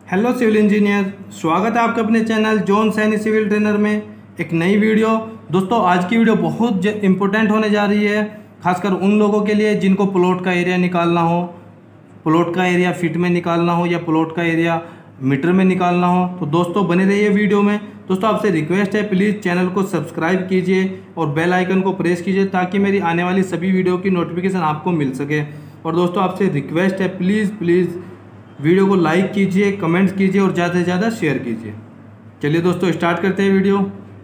Hello civil engineer, स्वागत है आपका अपने channel John Saini civil trainer में एक नई वीडियो। दोस्तों आज की वीडियो बहुत इंपॉर्टेंट होने जा रही है, खासकर उन लोगों के लिए जिनको प्लॉट का एरिया निकालना हो, प्लॉट का एरिया फीट में निकालना हो या प्लॉट का एरिया मीटर में निकालना हो। तो दोस्तों बने रहिए वीडियो में। दोस्तों आपसे रिक्वेस्ट है, प्लीज़ चैनल को सब्सक्राइब कीजिए और बेल आइकन को प्रेस कीजिए ताकि मेरी आने वाली सभी वीडियो की नोटिफिकेशन आपको मिल सके। और दोस्तों आपसे रिक्वेस्ट है, प्लीज़ वीडियो को लाइक कीजिए, कमेंट्स कीजिए और ज़्यादा से ज़्यादा शेयर कीजिए। चलिए दोस्तों स्टार्ट करते हैं वीडियो।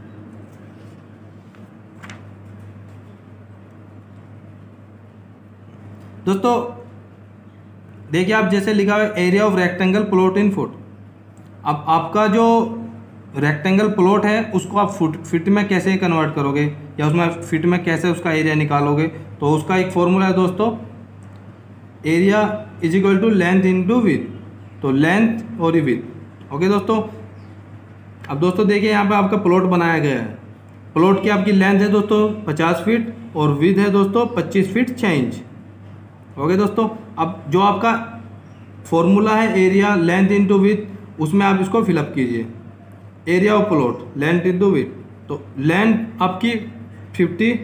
दोस्तों देखिए, आप जैसे लिखा हुआ है area of rectangle plot in foot. अब आपका जो रेक्टेंगल प्लॉट है उसको आप फीट में कैसे कन्वर्ट करोगे या उसमें फीट में कैसे उसका एरिया निकालोगे, तो उसका एक फॉर्मूला है दोस्तों, area is equal to length into width. तो लेंथ और विड्थ। ओके दोस्तों, अब दोस्तों देखिए यहाँ पे आपका प्लॉट बनाया गया है। प्लॉट की आपकी लेंथ है दोस्तों 50 फीट और विड्थ है दोस्तों 25 फीट 6 इंच। ओके दोस्तों, अब जो आपका फॉर्मूला है एरिया लेंथ इंटू विड्थ, उसमें आप इसको फिलअप कीजिए। Area of plot length into width, तो लेंथ आपकी 50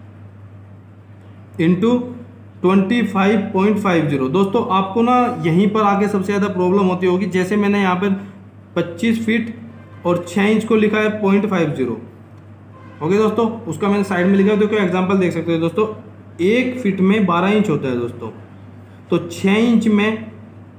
इंटू 25.50। दोस्तों आपको ना यहीं पर आगे सबसे ज़्यादा प्रॉब्लम होती होगी। जैसे मैंने यहाँ पर 25 फीट और 6 इंच को लिखा है 0.50। ओके दोस्तों, उसका मैंने साइड में लिखा है, तो क्या एग्जांपल देख सकते हो दोस्तों। 1 फीट में 12 इंच होता है दोस्तों, तो 6 इंच में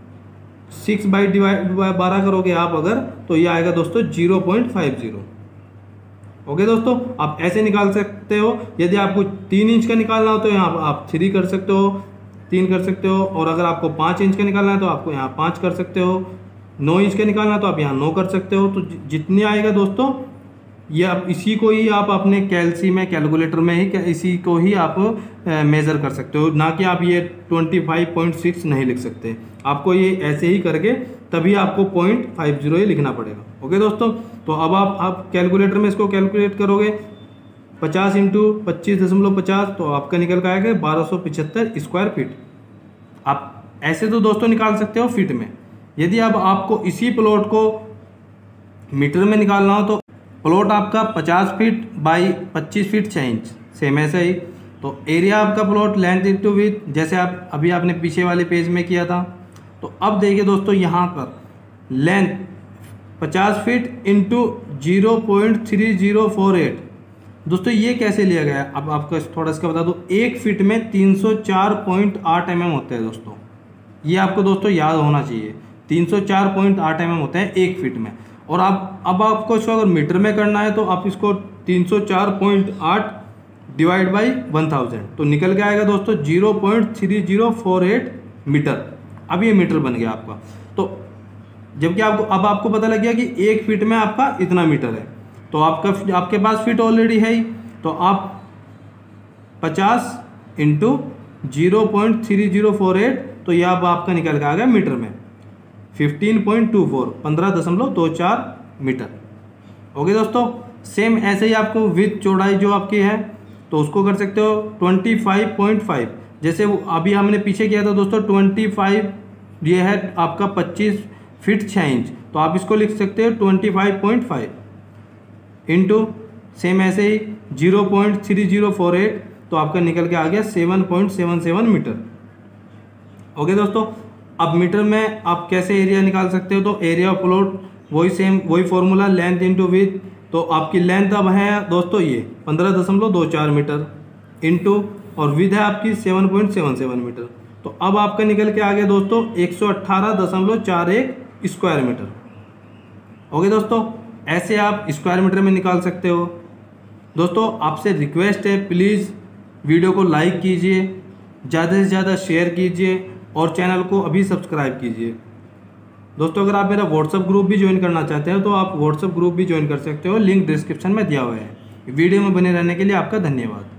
6/12 करोगे आप अगर, तो ये आएगा दोस्तों 0.50। ओके दोस्तों, आप ऐसे निकाल सकते हो। यदि आपको 3 इंच का निकालना हो तो यहाँ आप 3 कर सकते हो, 3 कर सकते हो। और अगर आपको 5 इंच का निकालना है तो आपको यहाँ 5 कर सकते हो। 9 इंच का निकालना है तो आप यहाँ 9 कर सकते हो। तो जितने आएगा दोस्तों, ये आप इसी को ही आप अपने कैलकुलेटर में ही इसी को ही आप मेज़र कर सकते हो, ना कि आप ये 25.6 नहीं लिख सकते। आपको ये ऐसे ही करके तभी आपको 0.50 ही लिखना पड़ेगा। ओके दोस्तों, तो अब आप कैलकुलेटर में इसको कैलकुलेट करोगे 50 इंटू 25.50, तो आपका निकल कर आएगा 1275 स्क्वायर फीट। आप ऐसे तो दोस्तों निकाल सकते हो फीट में। यदि अब आपको इसी प्लॉट को मीटर में निकालना हो तो प्लॉट आपका 50 feet by 25 feet 6 inch, same ऐसे ही। तो एरिया आपका प्लॉट लेंथ इंटू विड्थ, जैसे आप अभी आपने पीछे वाले पेज में किया था। तो अब देखिए दोस्तों, यहाँ पर लेंथ 50 फीट इंटू 0.3048। दोस्तों ये कैसे लिया गया है, अब आपको थोड़ा इसका बता दूँ। 1 फीट में 304.8 mm होते हैं दोस्तों, ये आपको दोस्तों याद होना चाहिए। 304.8 mm होते हैं 1 फीट में। और अब आपको इसको अगर मीटर में करना है तो आप इसको 304.8 डिवाइड बाई 1000, तो निकल के आएगा दोस्तों 0.3048 मीटर। अब ये मीटर बन गया आपका। तो जबकि आपको पता लग गया कि 1 फीट में आपका इतना मीटर है, तो आपके पास फीट ऑलरेडी है ही। तो आप 50 इंटू 0.3048, तो यह अब आपका निकल के आ गया मीटर में 15.24 मीटर। ओके दोस्तों, सेम ऐसे ही आपको विथ चौड़ाई जो आपकी है तो उसको कर सकते हो 25.5। जैसे वो अभी हमने पीछे किया था दोस्तों 25, ये है आपका 25 फीट 6 इंच, तो आप इसको लिख सकते हो 25.5 इंटू सेम ऐसे ही 0.3048, तो आपका निकल के आ गया 7.77 मीटर। ओके दोस्तों, अब मीटर में आप कैसे एरिया निकाल सकते हो, तो एरिया ऑफ प्लॉट वही फॉर्मूला लेंथ इंटू विड्थ। तो आपकी लेंथ अब है दोस्तों ये 15.24 मीटर इंटू, और विड्थ है आपकी 7.77 मीटर। तो अब आपका निकल के आ गया दोस्तों 118.41 स्क्वायर मीटर। ओके दोस्तों, ऐसे आप स्क्वायर मीटर में निकाल सकते हो। दोस्तों आपसे रिक्वेस्ट है, प्लीज़ वीडियो को लाइक कीजिए, ज़्यादा से ज़्यादा शेयर कीजिए और चैनल को अभी सब्सक्राइब कीजिए। दोस्तों अगर आप मेरा व्हाट्सएप ग्रुप भी ज्वाइन करना चाहते हैं तो आप व्हाट्सएप ग्रुप भी ज्वाइन कर सकते हो, लिंक डिस्क्रिप्शन में दिया हुआ है। वीडियो में बने रहने के लिए आपका धन्यवाद।